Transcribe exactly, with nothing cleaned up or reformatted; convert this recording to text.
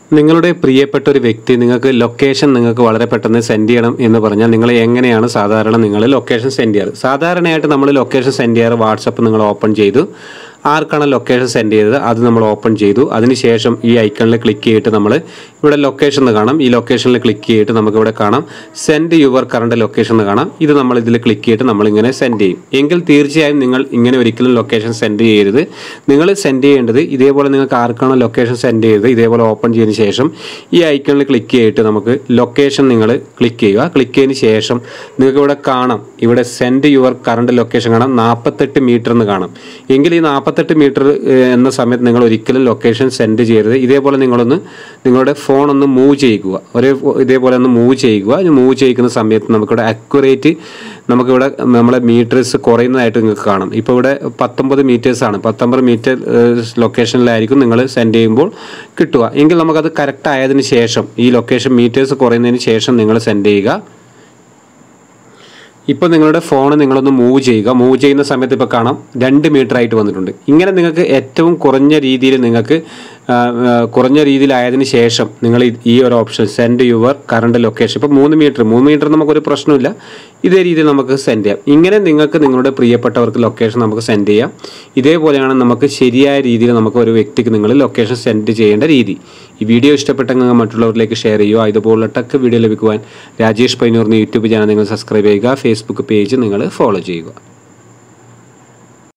നിങ്ങളുടെ പ്രിയപ്പെട്ട ഒരു വ്യക്തി നിങ്ങൾക്ക് ലൊക്കേഷൻ നിങ്ങൾക്ക് വളരെ പെട്ടെന്ന് സെൻഡ് ചെയ്യണം എന്ന് പറഞ്ഞാൽ നിങ്ങൾ എങ്ങനെയാണ് സാധാരണ നിങ്ങൾ ലൊക്കേഷൻ സെൻഡ് ചെയ്യാറ്? സാധാരണയായിട്ട് നമ്മൾ ലൊക്കേഷൻ സെൻഡ് ചെയ്യാറ് വാട്സപ്പ് നിങ്ങൾ ഓപ്പൺ ചെയ്തു, ആർക്കാണ് ലൊക്കേഷൻ സെൻഡ് ചെയ്തത് അത് നമ്മൾ ഓപ്പൺ ചെയ്തു. അതിനുശേഷം ഈ ഐക്കണിൽ ക്ലിക്ക് ചെയ്തിട്ട് നമ്മൾ ഇവിടെ ലൊക്കേഷൻ എന്ന് കാണാം. ഈ ലൊക്കേഷനിൽ ക്ലിക്ക് ചെയ്തിട്ട് നമുക്ക് ഇവിടെ കാണാം സെൻഡ് യുവർ കറണ്ട് ലൊക്കേഷൻ എന്ന് കാണാം. ഇത് നമ്മൾ ഇതിൽ ക്ലിക്ക് ചെയ്തിട്ട് നമ്മളിങ്ങനെ സെൻഡ് ചെയ്യും. എങ്കിൽ തീർച്ചയായും നിങ്ങൾ ഇങ്ങനെ ഒരിക്കലും ലൊക്കേഷൻ സെൻഡ് ചെയ്യരുത്. നിങ്ങൾ സെൻഡ് ചെയ്യേണ്ടത് ഇതേപോലെ നിങ്ങൾക്ക് ആർക്കാണോ ലൊക്കേഷൻ സെൻഡ് ചെയ്തത് ഇതേപോലെ ഓപ്പൺ ചെയ്തതിന് ശേഷം ഈ ഐക്കണിൽ ക്ലിക്ക് ചെയ്തിട്ട് നമുക്ക് ലൊക്കേഷൻ നിങ്ങൾ ക്ലിക്ക് ചെയ്യുക. ക്ലിക്ക് ചെയ്തതിന് ശേഷം നിങ്ങൾക്ക് ഇവിടെ കാണാം, ഇവിടെ സെൻഡ് യുവർ കറണ്ട് ലൊക്കേഷൻ കാണാം, നാൽപ്പത്തെട്ട് മീറ്റർ എന്ന് കാണാം. എങ്കിൽ ഈ നാൽപ്പത്തെട്ട് മീറ്റർ എന്ന സമയത്ത് നിങ്ങൾ ഒരിക്കലും ലൊക്കേഷൻ സെൻഡ് ചെയ്യരുത്. ഇതേപോലെ നിങ്ങളൊന്ന് നിങ്ങളുടെ ഫോൺ ഒന്ന് മൂവ് ചെയ്യുക, ഒരേ ഇതേപോലെ ഒന്ന് മൂവ് ചെയ്യുക. മൂവ് ചെയ്യുന്ന സമയത്ത് നമുക്കിവിടെ അക്യുറേറ്റ് നമുക്കിവിടെ നമ്മളെ മീറ്റേഴ്സ് കുറയുന്നതായിട്ട് നിങ്ങൾക്ക് കാണാം. ഇപ്പോൾ ഇവിടെ പത്തൊമ്പത് മീറ്റേഴ്സാണ്, പത്തൊമ്പത് മീറ്റർ ലൊക്കേഷനിലായിരിക്കും നിങ്ങൾ സെൻഡ് ചെയ്യുമ്പോൾ കിട്ടുക. എങ്കിൽ നമുക്കത് കറക്റ്റ് ആയതിനു ശേഷം ഈ ലൊക്കേഷൻ മീറ്റേഴ്സ് കുറയുന്നതിന് ശേഷം നിങ്ങൾ സെൻഡ് ചെയ്യുക. ഇപ്പോൾ നിങ്ങളുടെ ഫോൺ നിങ്ങളൊന്ന് മൂവ് ചെയ്യുക. മൂവ് ചെയ്യുന്ന സമയത്ത് ഇപ്പോൾ കാണാം രണ്ട് മീറ്റർ ആയിട്ട് വന്നിട്ടുണ്ട്. ഇങ്ങനെ നിങ്ങൾക്ക് ഏറ്റവും കുറഞ്ഞ രീതിയിൽ നിങ്ങൾക്ക് കുറഞ്ഞ രീതിയിലായതിനു ശേഷം നിങ്ങൾ ഈ ഒരു option send your current location ഇപ്പോൾ മൂന്ന് മീറ്റർ മൂന്ന് മീറ്റർ നമുക്കൊരു പ്രശ്നമില്ല, ഇതേ രീതിയിൽ നമുക്ക് സെൻഡ് ചെയ്യാം. ഇങ്ങനെ നിങ്ങൾക്ക് നിങ്ങളുടെ പ്രിയപ്പെട്ടവർക്ക് ലൊക്കേഷൻ നമുക്ക് സെൻഡ് ചെയ്യാം. ഇതേപോലെയാണ് നമുക്ക് ശരിയായ രീതിയിൽ നമുക്ക് ഒരു വ്യക്തിക്ക് നിങ്ങൾ ലൊക്കേഷൻ സെൻഡ് ചെയ്യേണ്ട രീതി. ഈ വീഡിയോ ഇഷ്ടപ്പെട്ടെങ്കിൽ മറ്റുള്ളവരിലേക്ക് ഷെയർ ചെയ്യുക. ഇതുപോലുള്ള ടെക് വീഡിയോ ലഭിക്കുവാൻ രാജേഷ് പൈനൂർ എന്ന യൂട്യൂബ് ചാനൽ നിങ്ങൾ സബ്സ്ക്രൈബ് ചെയ്യുക. ഫേസ്ബുക്ക് പേജ് നിങ്ങൾ ഫോളോ ചെയ്യുക.